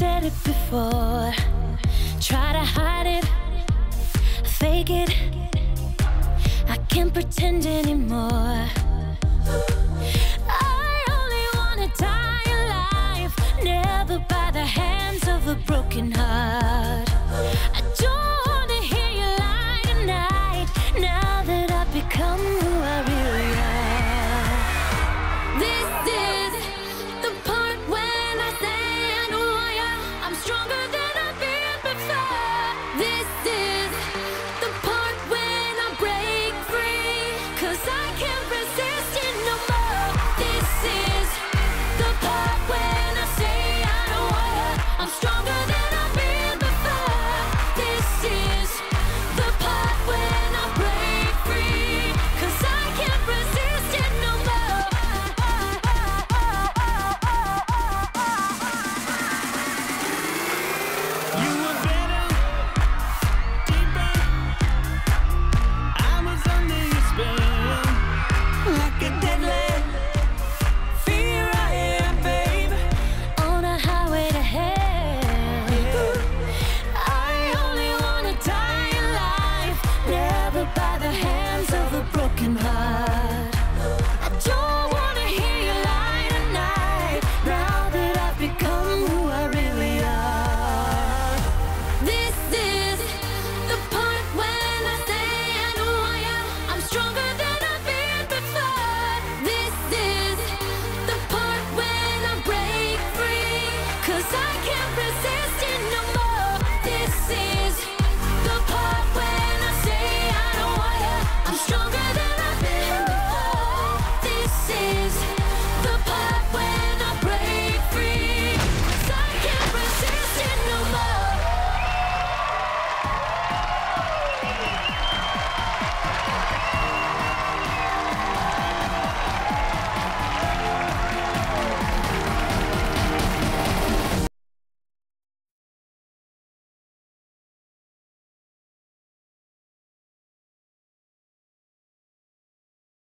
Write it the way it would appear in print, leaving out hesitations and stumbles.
said it before. Try to hide it, fake it. I can't pretend anymore. I only wanna die alive, never by the hands of a broken heart.